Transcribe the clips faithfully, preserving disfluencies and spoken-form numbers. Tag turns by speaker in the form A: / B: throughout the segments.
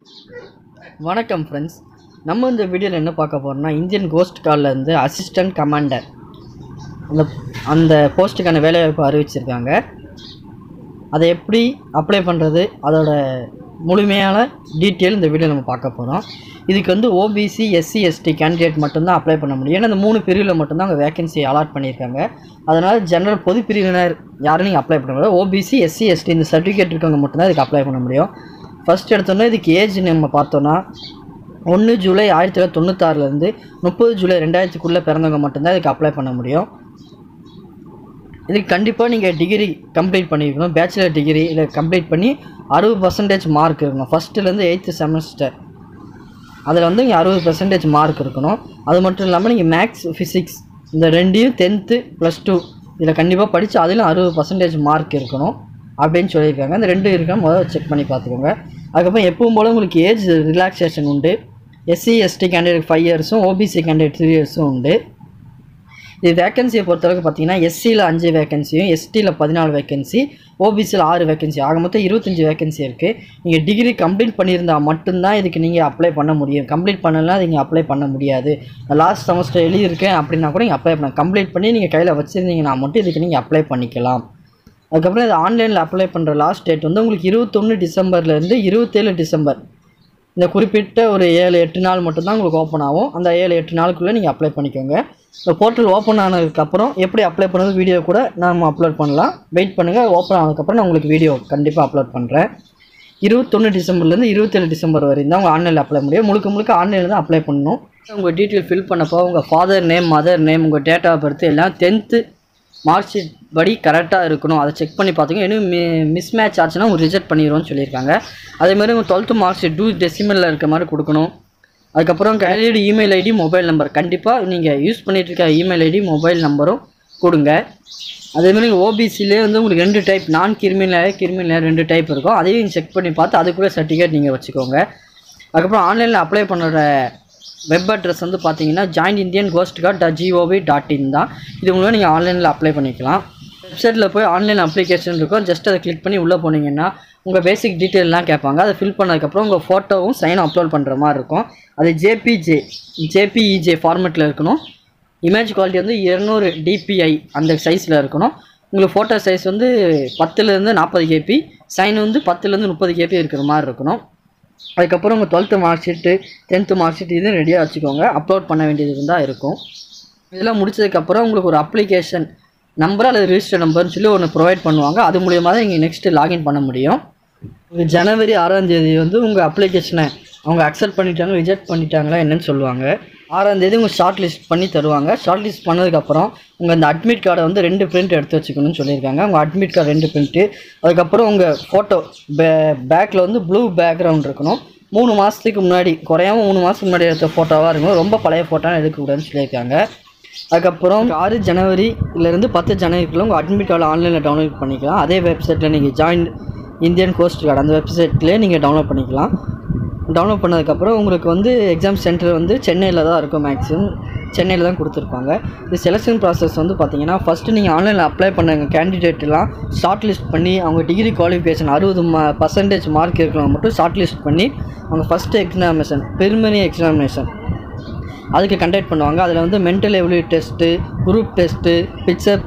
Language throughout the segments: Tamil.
A: வணக்கம் ஃப்ரெண்ட்ஸ். நம்ம இந்த வீடியோவில் என்ன பார்க்க போகிறோம்னா, இந்தியன் கோஸ்ட் கார்டில் இருந்து அசிஸ்டன்ட் கமாண்டர் அந்த அந்த போஸ்ட்டுக்கான வேலைவாய்ப்பு அறிவிச்சிருக்காங்க. அதை எப்படி அப்ளை பண்ணுறது, அதோட முழுமையான டீட்டெயில் இந்த வீடியோ நம்ம பார்க்க போகிறோம். இதுக்கு வந்து ஓபிசி எஸ்சி எஸ்டி கேண்டிடேட் மட்டும்தான் அப்ளை பண்ண முடியும். ஏன்னா இந்த மூணு பிரிவில் மட்டும்தான் அங்கே வேகன்சி அலாட் பண்ணியிருக்காங்க. அதனால் ஜென்ரல் பொது பிரிவினர் யாரும் நீங்கள் அப்ளை பண்ண முடியாது. ஓபிசி எஸ்சி எஸ்டி இந்த சர்டிஃபிகேட் இருக்கவங்க மட்டும்தான் இதுக்கு அப்ளை பண்ண முடியும். ஃபஸ்ட் எடுத்தோன்னா இதுக்கு ஏஜ் நம்ம பார்த்தோன்னா ஒன்று ஜூலை ஆயிரத்தி தொள்ளாயிரத்தி தொண்ணூத்தாறுலேருந்து முப்பது ஜூலை ரெண்டாயிரத்துக்குள்ளே பிறந்தவங்க மட்டும்தான் இதுக்கு அப்ளை பண்ண முடியும். இதுக்கு கண்டிப்பாக நீங்கள் டிகிரி கம்ப்ளீட் பண்ணியிருக்கணும். பேச்சுலர் டிகிரி இல்லை கம்ப்ளீட் பண்ணி அறுபது பர்சன்டேஜ் மார்க் இருக்கணும். ஃபஸ்ட்டுலேருந்து எயித்து செமஸ்டர் அதில் வந்து இங்கே அறுபது பர்சன்டேஜ் மார்க் இருக்கணும். அது மட்டும் இல்லாமல் நீங்கள் மேக்ஸ் ஃபிசிக்ஸ் இந்த ரெண்டையும் டென்த்து ப்ளஸ் டூ இதில் கண்டிப்பாக படித்து அதிலும் அறுபது பர்சன்டேஜ் மார்க் இருக்கணும் அப்படின்னு சொல்லியிருக்காங்க. இந்த ரெண்டு இருக்கா முதல்ல செக் பண்ணி பார்த்துக்கோங்க. அதுக்கப்புறம் எப்பவும் போல் உங்களுக்கு ஏஜ் ரிலாக்ஸேஷன் உண்டு. எஸ்சி எஸ்டி கேண்டிடேட் ஃபைவ் இயர்ஸும் ஓபிசி கேண்டிடேட் த்ரீ இயர்ஸும் உண்டு. இது வேகன்சியை பொறுத்தளவுக்கு பார்த்தீங்கன்னா எஸ்சியில் அஞ்சு வேகன்சியும் எஸ்டியில் பதினாலு வேகன்சி ஓபிசியில் ஆறு வேகன்சி ஆக மொத்தம் இருபத்தஞ்சி வேகன்சி இருக்குது. நீங்கள் டிகிரி கம்ப்ளீட் பண்ணியிருந்தால் மட்டும்தான் இதுக்கு நீங்கள் அப்ளை பண்ண முடியும். கம்ப்ளீட் பண்ணலாம் நீங்கள் அப்ளை பண்ண முடியாது. லாஸ்ட் செமஸ்டர் எழுதியிருக்கேன் அப்படின்னா கூட நீங்கள் அப்ளை பண்ண கம்ப்ளீட் பண்ணி நீங்கள் கையில் வச்சுருந்தீங்கன்னா மட்டும் இதுக்கு நீங்கள் அப்ளை பண்ணிக்கலாம். அதுக்கப்புறம் இது ஆன்லைனில் அப்ளை பண்ணுற லாஸ்ட் டேட் வந்து உங்களுக்கு இருபத்தொன்று டிசம்பர்லேருந்து இருபத்தேழு டிசம்பர் இந்த குறிப்பிட்ட ஒரு ஏழு எட்டு நாள் மட்டும்தான் உங்களுக்கு ஓப்பன் ஆகும். அந்த ஏழு எட்டு நாளுக்குள்ளே நீங்கள் அப்ளை பண்ணிக்கோங்க. இந்த போர்ட்டல் ஓப்பன் ஆனதுக்கப்புறம் எப்படி அப்ளை பண்ணுறது வீடியோ கூட நம்ம அப்லோட் பண்ணலாம். வெயிட் பண்ணுங்கள். ஓப்பன் ஆனதுக்கப்புறம் நான் உங்களுக்கு வீடியோ கண்டிப்பாக அப்லோட் பண்ணுறேன். இருபத்தொன்று டிசம்பர்லேருந்து இருபத்தேழு டிசம்பர் வரையும் தான் உங்கள் ஆன்லைனில் அப்ளை முடியும். முழுக்க முழுக்க ஆன்லைனில் தான் அப்ளை பண்ணணும். உங்கள் டீட்டெயில் ஃபில் பண்ணப்போ உங்கள் ஃபாதர் நேம், மதர் நேம், உங்கள் டேட் ஆஃப் பர்த் எல்லாம் டென்த்து மார்க் ஷீட் படி கரெக்டாக இருக்கணும். அதை செக் பண்ணி பார்த்துங்க. இன்னும் மி மிஸ் மேட்ச் ஆச்சுன்னா உங்கள் ரிஜெக்ட் பண்ணிடுவோன்னு சொல்லியிருக்காங்க. அதேமாதிரி உங்கள் டுவெல்த்து மார்க் ஷீட் டூ டெசிமலில் இருக்க மாதிரி கொடுக்கணும். அதுக்கப்புறம் candidate email ID, mobile number கண்டிப்பாக நீங்கள் யூஸ் பண்ணிகிட்டு இருக்க இமெயில் ஐடி, மொபைல் நம்பரும் கொடுங்க. அதேமாதிரி ஓபிசிலே வந்து உங்களுக்கு ரெண்டு டைப் நான் கிரிமினல் கிரிமினல் ரெண்டு டைப் இருக்கும். அதையும் செக் பண்ணி பார்த்து அதுக்குள்ளே சர்டிஃபிகேட் நீங்கள் வச்சுக்கோங்க. அதுக்கப்புறம் ஆன்லைனில் அப்ளை பண்ணுற வெப் அட்ரஸ் வந்து பார்த்தீங்கன்னா joint Indian Coast Guard dot GOV dot in தான். இது மூலம் நீங்கள் ஆன்லைனில் அப்ளை பண்ணிக்கலாம். வெப்சைட்டில் போய் ஆன்லைன் அப்ளிகேஷன் இருக்கும். ஜஸ்ட் அதை கிளிக் பண்ணி உள்ளே போனீங்கன்னா உங்கள் பேசிக் டீட்டெயிலெலாம் கேட்பாங்க. அதை ஃபில் பண்ணதுக்கப்புறம் உங்கள் ஃபோட்டோவும் சைனும் அப்லோட் பண்ணுற மாதிரி இருக்கும். அது ஜேபிஜே ஜேபிஇஜே ஃபார்மேட்டில் இருக்கணும். இமேஜ் குவாலிட்டி வந்து இரநூறு டிபிஐ அந்த சைஸில் இருக்கணும். உங்களுக்கு ஃபோட்டோ சைஸ் வந்து பத்துலேருந்து நாற்பது கேபி, சைன் வந்து பத்துலேருந்து முப்பது கேபி இருக்கிற மாதிரி இருக்கணும். அதுக்கப்புறம் உங்கள் twelfth mark sheet, tenth mark sheet இது ரெடியாக வச்சுக்கோங்க. அப்லோட் பண்ண வேண்டியது இருந்தால் இருக்கும். இதெல்லாம் முடிச்சதுக்கப்புறம் உங்களுக்கு ஒரு அப்ளிகேஷன் நம்பர் அல்லது ரிஜிஸ்டர் நம்பர்னு சொல்லி ஒன்று ப்ரொவைட் பண்ணுவாங்க. அது மூலியமாக தான் நீங்கள் நெக்ஸ்ட்டு லாகின் பண்ண முடியும். ஜனவரி ஆறாம் தேதி வந்து உங்கள் அப்ளிகேஷனை அவங்க அக்செப்ட் பண்ணிட்டாங்க, ரிஜெக்ட் பண்ணிட்டாங்களா என்னன்னு சொல்லுவாங்க. ஆறாம் தேதி உங்கள் ஷார்ட் லிஸ்ட் பண்ணி தருவாங்க. ஷார்ட் லிஸ்ட் பண்ணதுக்கப்புறம் உங்கள் அந்த அட்மிட் கார்டை வந்து ரெண்டு பிரிண்ட் எடுத்து வச்சுக்கணும்னு சொல்லியிருக்காங்க. உங்கள் அட்மிட் கார்டு ரெண்டு பிரிண்ட்டு, அதுக்கப்புறம் உங்கள் ஃபோட்டோ பே பேக்கில் வந்து ப்ளூ பேக்ரவுண்ட் இருக்கணும். மூணு மாதத்துக்கு முன்னாடி குறையாமல் மூணு மாதத்துக்கு முன்னாடி எடுத்த ஃபோட்டோவாக இருக்கணும். ரொம்ப பழைய ஃபோட்டோன்னு எடுக்கக்கூடாதுன்னு சொல்லியிருக்காங்க. அதுக்கப்புறம் ஆறு ஜனவரியிலேருந்து பத்து ஜனவரிக்குள்ளே உங்கள் அட்மிட் கார்டு ஆன்லைனில் டவுன்லோட் பண்ணிக்கலாம். அதே வெப்சைட்டில் நீங்கள் ஜாயின்ட் இந்தியன் கோஸ்ட் கார்டு அந்த வெப்சைட்லேயே நீங்கள் டவுன்லோட் பண்ணிக்கலாம். டவுன்லோட் பண்ணதுக்கப்புறம் உங்களுக்கு வந்து எக்ஸாம் சென்டர் வந்து சென்னையில் தான் இருக்கும். மேக்ஸிமம் சென்னையில் தான் கொடுத்துருப்பாங்க. இது செலெக்ஷன் ப்ராசஸ் வந்து பார்த்தீங்கன்னா ஃபஸ்ட்டு நீங்கள் ஆன்லைனில் அப்ளை பண்ண கேண்டிடேட்லாம் ஷார்ட் லிஸ்ட் பண்ணி அவங்க டிகிரி குவாலிஃபிகேஷன் அறுபது மா பர்சன்டேஜ் மார்க் இருக்கிறவங்க மட்டும் ஷார்ட் லிஸ்ட் பண்ணி அவங்க ஃபஸ்ட்டு எக்ஸாமினேஷன் ப்ரிலிமினரி எக்ஸாமினேஷன் அதுக்கு கண்டக்ட் பண்ணுவாங்க. அதில் வந்து mental ability test, group test, picture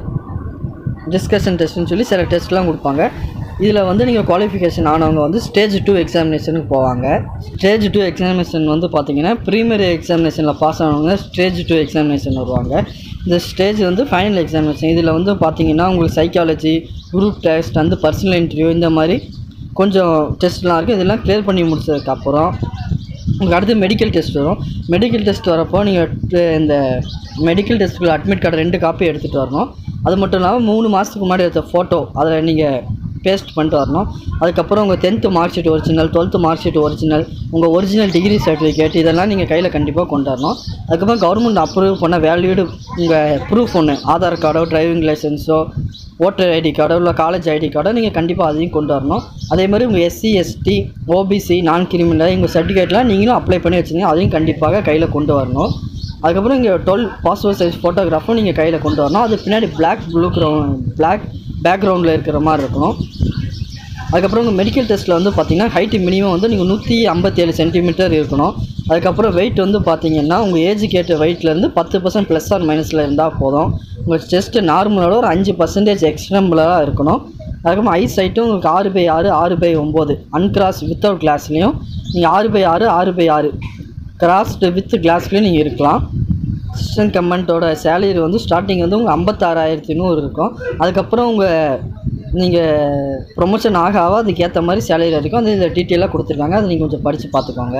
A: discussion டெஸ்ட்டுன்னு சொல்லி சில டெஸ்ட்லாம் கொடுப்பாங்க. இதில் வந்து நீங்கள் குவாலிஃபிகேஷன் ஆனவங்க வந்து ஸ்டேஜ் டூ எக்ஸாமினேஷனுக்கு போவாங்க. ஸ்டேஜ் டூ எக்ஸாமினேஷன் வந்து பார்த்திங்கன்னா ப்ரீமியரி எக்ஸாமினேஷனில் பாஸ் ஆனவங்க ஸ்டேஜ் டூ எக்ஸாமினேஷன் வருவாங்க. இந்த ஸ்டேஜ் வந்து ஃபைனல் எக்ஸாமினேஷன். இதில் வந்து பார்த்திங்கன்னா உங்களுக்கு சைக்காலஜி, குரூப் டெஸ்ட், வந்து பர்சனல் இன்டர்வியூ இந்த மாதிரி கொஞ்சம் டெஸ்ட்லாம் இருக்குது. இதெல்லாம் கிளியர் பண்ணி முடிச்சதுக்கப்புறம் உங்களுக்கு அடுத்து மெடிக்கல் டெஸ்ட் வரும். மெடிக்கல் டெஸ்ட் வரப்போ நீங்கள் இந்த மெடிக்கல் டெஸ்ட்டுக்குள்ள அட்மிட் கார்டு ரெண்டு காப்பி எடுத்துகிட்டு வரணும். அது மட்டும் இல்லாமல் மூணு மாதத்துக்கு முன்னாடி எடுத்த ஃபோட்டோ அதில் நீங்கள் பேஸ்ட் பண்ணிட்டு வரணும். அதுக்கப்புறம் உங்கள் tenth mark sheet original, twelfth mark sheet original, உங்கள் ஒரிஜினல் டிகிரி சர்டிஃபிகேட் இதெல்லாம் நீங்கள் கையில் கண்டிப்பாக கொண்டு வரணும். அதுக்கப்புறம் கவர்மெண்ட் அப்ரூவ் பண்ண வேல்யூடு உங்கள் ப்ரூஃப் ஒன்று ஆதார் கார்டோ, டிரைவிங் லைசன்ஸோ, ஓட்டர் ஐடி கார்டோ இல்லை காலேஜ் ஐடி கார்டோ நீங்கள் கண்டிப்பாக அதையும் கொண்டு வரணும். அதேமாதிரி உங்கள் SC ST OBC non criminal உங்கள் சர்டிஃபிகேட்லாம் நீங்களும் அப்ளை பண்ணி வச்சுங்க. அதையும் கண்டிப்பாக கையில் கொண்டு வரணும். அதுக்கப்புறம் இங்கே டுவெல் பாஸ்போர்ட் சைஸ் ஃபோட்டோகிராஃபும் நீங்கள் கையில் கொண்டு வரணும். அது பின்னாடி பிளாக் ப்ளூ க்ரௌண்ட் பிளாக் பேக்ரவுண்டில் இருக்கிற மாதிரி இருக்கணும். அதுக்கப்புறம் உங்கள் மெடிக்கல் டெஸ்ட்டில் வந்து பார்த்தீங்கன்னா ஹைட்டு மினிமம் வந்து நீங்கள் நூற்றி ஐம்பத்தேழு சென்டிமீட்டர் இருக்கணும். அதுக்கப்புறம் வெயிட் வந்து பார்த்தீங்கன்னா உங்கள் ஏஜுக்கு ஏற்ற வெயிட்லேருந்து பத்து பர்சன்ட் ப்ளஸ் ஆர் மைனஸில் இருந்தால் போதும். உங்கள் செஸ்ட்டு நார்மலோட ஒரு அஞ்சு பர்சன்டேஜ் எக்ஸ்ட்ரம்பலாக இருக்கணும். அதுக்கப்புறம் ஐ சைட்டும் உங்களுக்கு ஆறு பை ஆறு ஆறு பை ஒம்பது அன்கிராஸ் வித்தவுட் கிளாஸ்லேயும், நீங்கள் ஆறு பை ஆறு ஆறு பை ஆறு கிராஸ்டு வித் கிளாஸ்லேயும் நீங்கள் இருக்கலாம். அசிஸ்டன்ட் கமெண்ட்டோட சேலரி வந்து ஸ்டார்டிங் வந்து உங்கள் ஐம்பத்தாறாயிரத்தி நூறு இருக்கும். அதுக்கப்புறம் உங்கள் நீங்கள் ப்ரொமோஷன் ஆக ஆக அதுக்கேற்ற மாதிரி சேலரி இருக்கும். அது இந்த டீட்டெயிலாக கொடுத்துருக்காங்க, அதை நீங்கள் கொஞ்சம் படித்து பார்த்துக்கோங்க.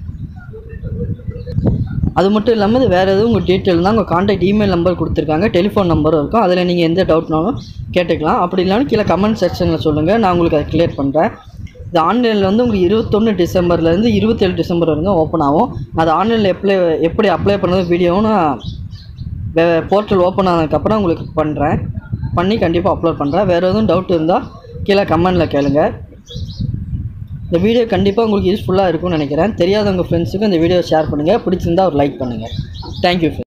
A: அது மட்டும் இல்லாமல் இது வேறு எதுவும் உங்கள் டீட்டெயில் தான், உங்கள் கான்டாக்ட் இமெயில் நம்பர் கொடுத்துருக்காங்க, டெலிஃபோன் நம்பரும் இருக்கும். அதில் நீங்கள் எந்த டவுட்னாலும் கேட்டுக்கலாம். அப்படி இல்லாமல் கீழே கமெண்ட் செக்ஷனில் சொல்லுங்கள், நான் உங்களுக்கு அதை கிளியர் பண்ணுறேன். இது ஆன்லைனில் வந்து உங்களுக்கு இருபத்தொன்று டிசம்பர்லேருந்து இருபத்தேழு டிசம்பர் வரைக்கும் ஓப்பன் ஆகும். அது ஆன்லைனில் எப்ளை எப்படி அப்ளை பண்ணுறது வீடியோவும் நான் போர்ட்டல் ஓப்பன் ஆனதுக்கப்புறம் உங்களுக்கு பண்ணுறேன், பண்ணி கண்டிப்பாக அப்லோட் பண்ணுறேன். வேறு எதுவும் டவுட் இருந்தால் கீழே கமெண்டில் கேளுங்க. இந்த வீடியோ கண்டிப்பாக உங்களுக்கு யூஸ்ஃபுல்லாக இருக்கும்னு நினைக்கிறேன். தெரியாதவங்க ஃப்ரெண்ட்ஸுக்கு இந்த வீடியோ ஷேர் பண்ணுங்கள், பிடிச்சிருந்தால் ஒரு லைக் பண்ணுங்கள். தேங்க்யூ.